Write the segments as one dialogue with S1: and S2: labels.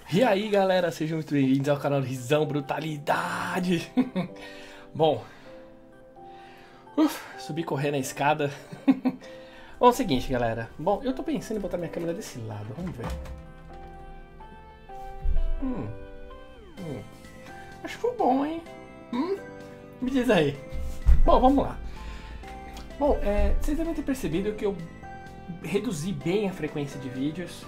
S1: E aí galera, sejam muito bem-vindos ao canal Risão Brutalidade. Bom, subi correndo a escada. Bom, é o seguinte galera. Bom, eu tô pensando em botar minha câmera desse lado, vamos ver. Acho que foi bom, hein? Me diz aí. Bom, vamos lá. Bom, vocês devem ter percebido que eu reduzi bem a frequência de vídeos.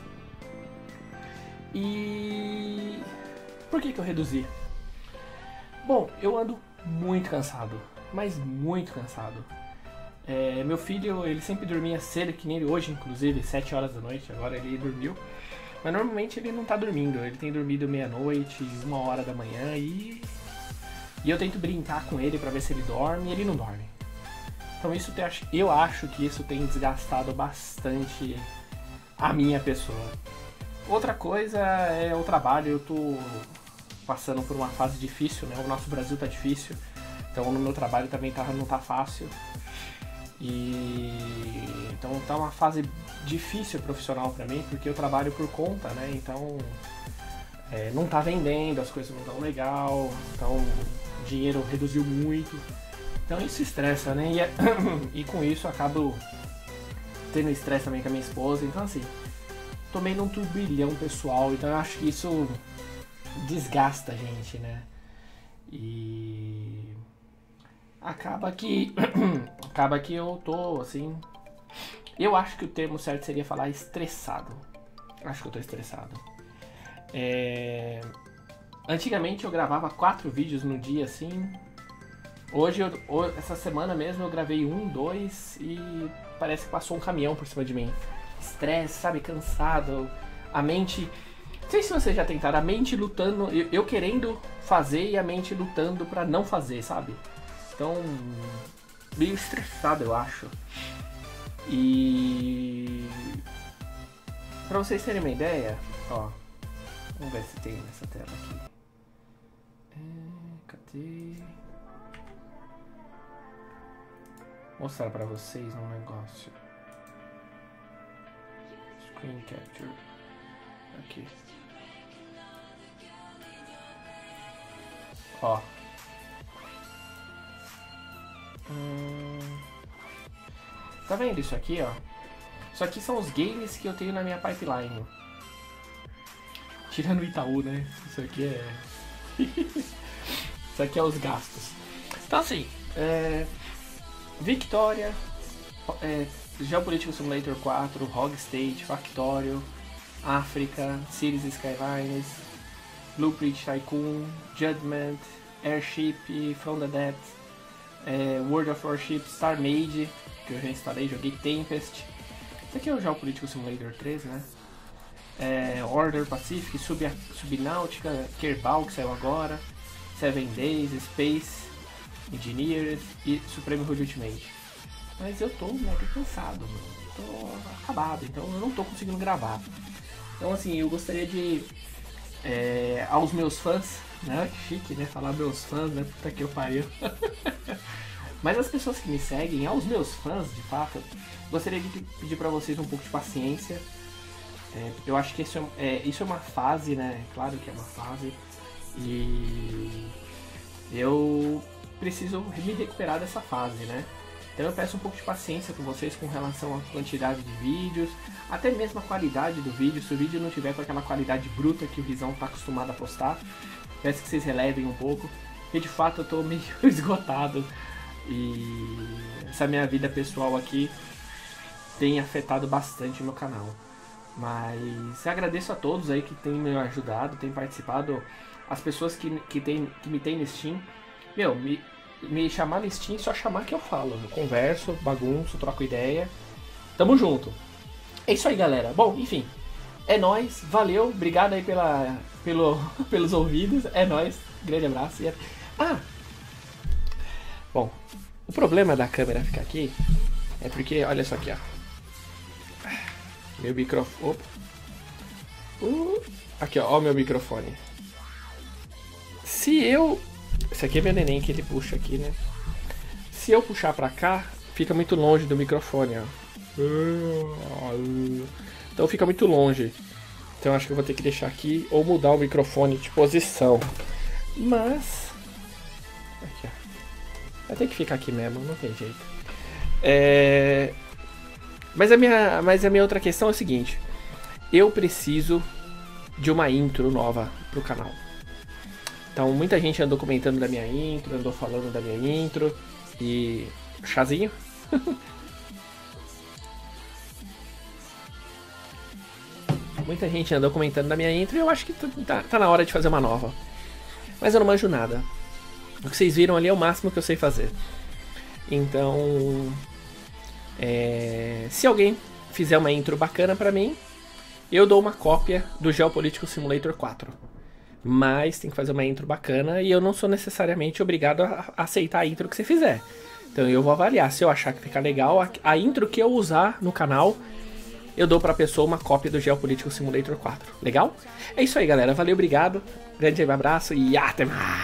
S1: E por que eu reduzi? Bom, eu ando muito cansado, mas muito cansado. Meu filho, ele sempre dormia cedo, que nem ele hoje, inclusive, 7 horas da noite, agora ele dormiu. Mas normalmente ele não tá dormindo, ele tem dormido meia-noite, 1 hora da manhã e eu tento brincar com ele pra ver se ele dorme e ele não dorme. Então eu acho que isso tem desgastado bastante a minha pessoa. Outra coisa é o trabalho, eu tô passando por uma fase difícil, né? O nosso Brasil tá difícil, então no meu trabalho também não tá fácil. Então tá uma fase difícil profissional pra mim, porque eu trabalho por conta, né? Então não tá vendendo, as coisas não tão legal, então o dinheiro reduziu muito. Então isso estressa, né? E com isso eu acabo tendo estresse também com a minha esposa, então assim, tô meio num turbilhão pessoal, então eu acho que isso desgasta a gente, né? E acaba que eu tô assim, eu acho que o termo certo seria falar estressado. Acho que eu tô estressado. Antigamente eu gravava 4 vídeos no dia, assim. Hoje, essa semana mesmo, eu gravei 1, 2 e parece que passou um caminhão por cima de mim. Estresse, sabe? Cansado. A mente... Não sei se vocês já tentaram. A mente lutando... Eu querendo fazer e a mente lutando pra não fazer, sabe? Então... meio estressado, eu acho. E... pra vocês terem uma ideia... Ó... Vamos ver se tem nessa tela aqui. Cadê... Vou mostrar pra vocês um negócio. Screen Capture. Aqui. Ó. Tá vendo isso aqui, ó? Isso aqui são os games que eu tenho na minha pipeline. Tirando o Itaú, né? Isso aqui é... Isso aqui é os gastos. Então assim, Victoria, Geopolitical Simulator 4, Rogue State, Factorio, África, Cities Skylines, Blueprint Tycoon, Judgment, Airship, From the Depths, World of Warships, Star Mage, que eu já instalei, joguei Tempest. Esse aqui é o Geopolitical Simulator 3, né? Order Pacific, Subnáutica, Kerbal, que saiu agora, 7 Days, Space Engineers e Supreme Hood Ultimate. Mas eu tô mega cansado, tô acabado, então eu não tô conseguindo gravar. Então assim, eu gostaria de aos meus fãs, né? Que chique, né? Falar meus fãs, né? Puta que eu pariu. Mas as pessoas que me seguem, aos meus fãs, de fato, gostaria de pedir pra vocês um pouco de paciência. Eu acho que isso é uma fase, né? Claro que é uma fase. E eu preciso me recuperar dessa fase, né? Então eu peço um pouco de paciência com vocês com relação à quantidade de vídeos, até mesmo a qualidade do vídeo. Se o vídeo não tiver com aquela qualidade bruta que o Rizão está acostumado a postar, peço que vocês relevem um pouco, porque de fato eu estou meio esgotado e essa minha vida pessoal aqui tem afetado bastante o meu canal. Mas eu agradeço a todos aí que têm me ajudado, têm participado, as pessoas que me tem no Steam. Meu, me chamar no Steam, só chamar que eu falo. Eu converso, bagunço, troco ideia. Tamo junto. É isso aí, galera. Bom, enfim. É nóis. Valeu. Obrigado aí pelos ouvidos. É nóis. Grande abraço. Bom, o problema da câmera ficar aqui é porque, olha só aqui, ó. Meu microfone. Aqui, ó o meu microfone. Esse aqui é meu neném que ele puxa aqui, né? Se eu puxar pra cá, fica muito longe do microfone, ó. Então fica muito longe. Então acho que eu vou ter que deixar aqui ou mudar o microfone de posição. Mas... aqui, ó. Vai ter que ficar aqui mesmo, não tem jeito. Mas a minha outra questão é o seguinte. Eu preciso de uma intro nova pro canal. Então muita gente andou comentando da minha intro, andou falando da minha intro. E... chazinho? Muita gente andou comentando da minha intro e eu acho que tá na hora de fazer uma nova. Mas eu não manjo nada. O que vocês viram ali é o máximo que eu sei fazer. Então... se alguém fizer uma intro bacana pra mim, eu dou uma cópia do Geopolitical Simulator 4. Mas tem que fazer uma intro bacana e eu não sou necessariamente obrigado a aceitar a intro que você fizer. Então eu vou avaliar. Se eu achar que fica legal, a intro que eu usar no canal, eu dou pra pessoa uma cópia do Geopolitical Simulator 4. Legal? É isso aí, galera. Valeu, obrigado. Grande abraço e até mais!